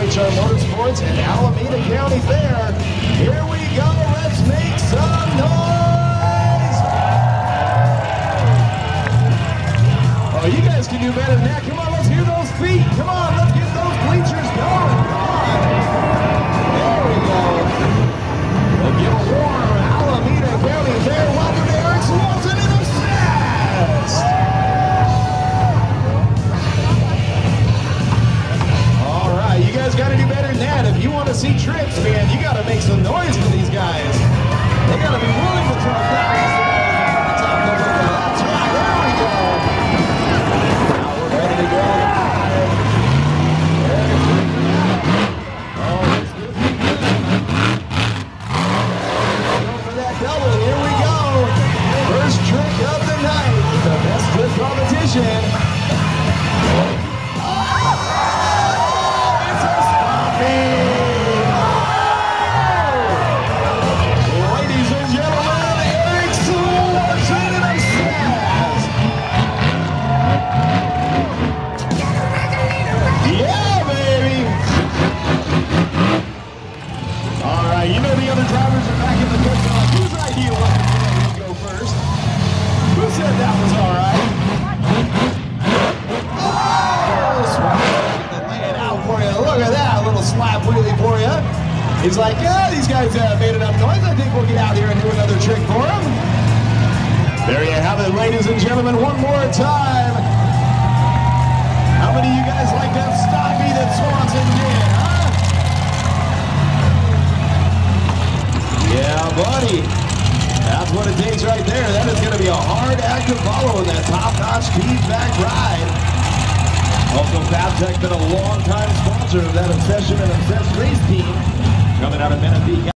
HR Motorsports and Alameda County Fair. Here we go, let's make some noise! Oh, you guys can do better than that. Come on, let's hear those feet. Come on, let's get those bleachers going. Come on. There we go. We'll give a warm Alameda County Fair. Welcome to Eric Wilson and Obsessed. All right, you guys got to do better than that. If you want to see tricks, man, you got to make some noise for these guys. They got to be willing to talk down. That's right, there we go. Now we're ready to go. Oh, this is good. Go for that double. Here we go. First trick of the night. The best trick competition. You know the other drivers are back in the pit stop. Whose idea was it to go first? Who said that was all right? Oh, swap. Lay it out for you. Look at that, a little slap wheelie for you. He's like, yeah, these guys made enough noise. I think we'll get out here and do another trick for them. There you have it, ladies and gentlemen, one more time. How many of you guys like that stoppie that Swanson did, huh? Yeah, buddy. That's what it takes right there. That is going to be a hard act to follow in that top-notch feedback ride. Also, Fabtech been a long-time sponsor of that Obsession and Obsessed race team coming out of Menifee.